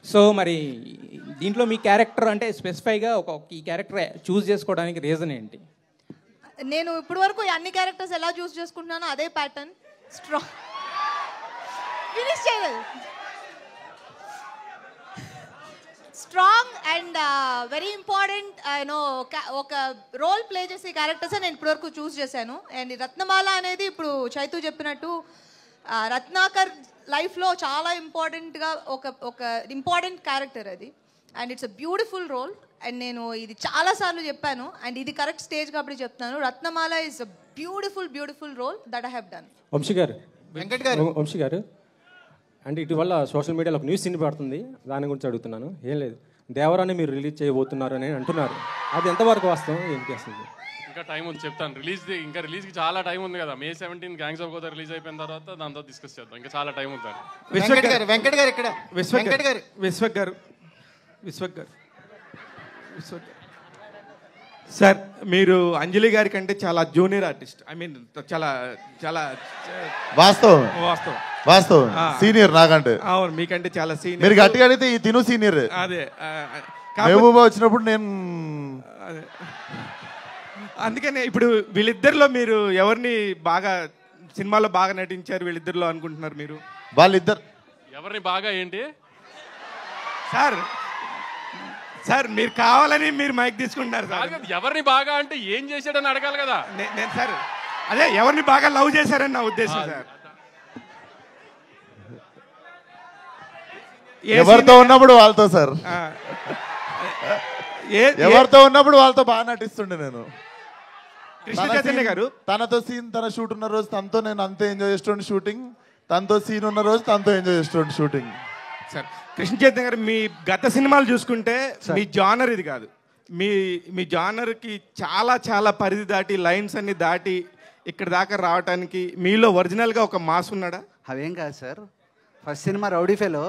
So మరి దీంట్లో మీ character అంటే స్పెసిఫైగా ఈ క్యారెక్టర్ చూస్ చేసుకోవడానికి రీజన్ ఏంటి? నేను ఇప్పటి వరకు అన్ని క్యారెక్టర్స్ ఎలా చూస్ చేసుకుంటున్నానో అదే ప్యాటర్న్. స్ట్రాంగ్ ఫినిష్ చేయలేదు. స్ట్రాంగ్ అండ్ వెరీ ఇంపార్టెంట్ ఒక రోల్ ప్లే చేసే క్యారెక్టర్స్ నేను ఇప్పటివరకు చూస్ చేశాను. అండ్ రత్నమాల అనేది ఇప్పుడు చైతు చెప్పినట్టు రత్నాకర్ లైఫ్లో చాలా ఇంపార్టెంట్గా ఒక ఇంపార్టెంట్ క్యారెక్టర్ అది. And it's a beautiful role. And నేను ఇది చాలాసార్లు చెప్పాను అండ్ ఇది కరెక్ట్ స్టేజ్ కాబట్టి చెప్తున్నాను. Ratnamala is a beautiful role that I have done. Vamsi garu అంటే ఇటీవల సోషల్ మీడియాలో ఒక న్యూస్ పడుతుంది, దాని గురించి అడుగుతున్నాను. ఏం లేదు, దేవరాన్ని మీరు రిలీజ్ చేయబోతున్నారు అని అంటున్నారు, అది ఎంతవరకు వాస్తవం ఏంటి అసలు? ఇంకా టైం ఉంది, చెప్తాను. రిలీజ్కి చాలా టైం ఉంది కదా. May 17 gangs of Godavari release అయిపోయిన తర్వాత దాంతో డిస్కస్ చేద్దాం. ఇంకా చాలా టైం ఉంది. విశ్వక్ గారు సార్, మీరు అంజలి గారి కంటే చాలా జూనియర్ ఆర్టిస్ట్. ఐ మీన్ చాలా చాలా వాస్తవం సీనియర్ నాకంటే. అవును, మీకంటే చాలా సీనియర్. మీరు గట్టిగా అడిగితే ఈ తిను సీనియర్. అదే మహబూబా వచ్చినప్పుడు నేను అందుకనే ఇప్పుడు వీళ్ళిద్దరిలో మీరు ఎవరిని బాగా సినిమాలో బాగా నటించారు వీళ్ళిద్దరిలో అనుకుంటున్నారు మీరు? వాళ్ళిద్దరు ఎవరిని బాగా ఏంటి సార్ మీరు కావాలని మీరు మైక్ తీసుకుంటున్నారు సార్. ఎవరిని బాగా అంటే ఏం చేశాడని అడగాలి కదా. నేను సార్ అదే ఎవరిని బాగా లవ్ చేశారని నా ఉద్దేశం సార్. ఎవరితో ఉన్నప్పుడు వాళ్ళతో సార్, ఎవరితో ఉన్నప్పుడు వాళ్ళతో బాగా నటిస్తుండే నేను. కృష్ణ చైతన్య గారు తనతో సీన్, తన షూట్ ఉన్న రోజు తనతో నేను అంతే ఎంజాయ్ చేస్తుండే షూటింగ్, తనతో సీన్ ఉన్న రోజు తనతో ఎంజాయ్ చేస్తుండే షూటింగ్. సార్ కృష్ణ చైతన్య గారు, మీ గత సినిమాలు చూసుకుంటే మీ జానర్ ఇది కాదు. మీ జానర్కి చాలా చాలా పరిధి దాటి, లైన్స్ అన్ని దాటి ఇక్కడ దాకా రావడానికి మీలో ఒరిజినల్గా ఒక మాస్ ఉన్నాడా? అవేం కాదు sir. First cinema rowdy fellow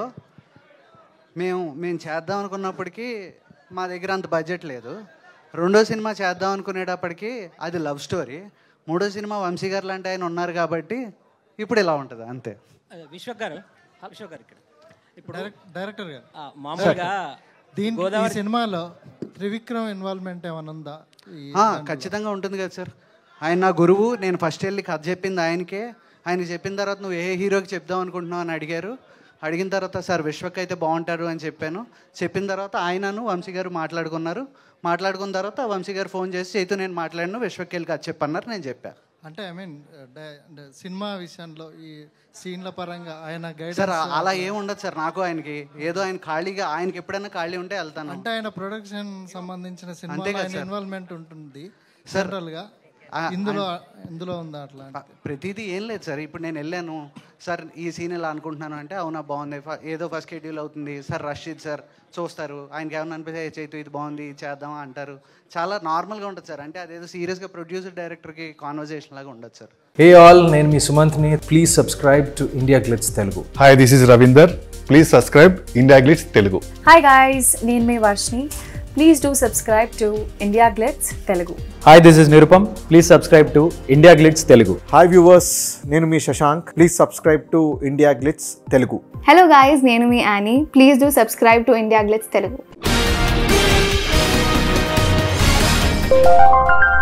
మేము చేద్దాం అనుకున్నప్పటికీ మా దగ్గర అంత బడ్జెట్ లేదు. రెండో సినిమా చేద్దాం అనుకునేటప్పటికి అది లవ్ స్టోరీ. మూడో సినిమా వంశీ గారు లాంటి ఆయన ఉన్నారు కాబట్టి ఇప్పుడు ఇలా ఉంటుంది అంతే. విశ్వక్ గారు ఇక్కడ ఇప్పుడు డైరెక్టర్ గారు మామూలుగా ఈ సినిమాలో త్రివిక్రమ్ ఇన్వాల్వ్మెంట్ ఏమైనా ఉందా? ఖచ్చితంగా ఉంటుంది కదా సార్. ఆయన నా గురువు. నేను ఫస్ట్ వెళ్ళి కథ చెప్పింది ఆయనకే. ఆయనకి చెప్పిన తర్వాత నువ్వు ఏ హీరోకి చెప్దాం అనుకుంటున్నావు అని అడిగారు. అడిగిన తర్వాత సార్ విశ్వక్ అయితే బాగుంటారు అని చెప్పాను. చెప్పిన తర్వాత ఆయనను వంశీ గారు మాట్లాడుకున్న తర్వాత వంశీ గారు ఫోన్ చేసి చైతు నేను మాట్లాడిను, విశ్వక్ వెళ్ళి కథ చెప్పన్నారు, నేను చెప్పాను. అంటే ఐ మీన్ సినిమా విషయంలో ఈ సీన్ల పరంగా ఆయన గైడ్ సార్ అలా ఏమి ఉండదు సార్. నాకు ఆయనకి ఏదో ఆయన ఖాళీగా, ఆయనకి ఎప్పుడైనా ఖాళీ ఉంటే వెళ్తాను. అంటే ఆయన ప్రొడక్షన్ సంబంధించిన సినిమా ఇన్వాల్వ్మెంట్ ఉంటుంది సెంట్రల్గా. ఇందులో ఉందా అట్లా? ప్రతిదీ ఏం లేదు సార్. ఇప్పుడు నేను వెళ్ళాను సార్, ఈ సీన్ ఎలా అనుకుంటున్నాను అంటే అవునా బాగుంది, ఏదో ఫస్ట్ షెడ్యూల్ అవుతుంది సార్, రష్ ఇది సార్ చూస్తారు. ఆయనకి ఏమన్నా అనిపిస్తే చైతు ఇది బాగుంది చేద్దాం అంటారు. చాలా నార్మల్గా ఉంటుంది సార్. అంటే అదేదో సీరియస్గా ప్రొడ్యూసర్ డైరెక్టర్కి కాన్వర్జేషన్ లాగా ఉండదు సార్. హే ఆల్, నేను మీ సుమంత్ని. Please subscribe to IndiaGlitz Telugu. Hi, this is Ravinder. Please subscribe IndiaGlitz Telugu. Hi guys, నేను మీ Varshini. Please do subscribe to India Glitz Telugu. Hi, this is Nirupam. Please subscribe to India Glitz Telugu. Hi viewers, nenu mi Shashank. Please subscribe to India Glitz Telugu. Hello guys, nenu mi Annie. Please do subscribe to India Glitz Telugu.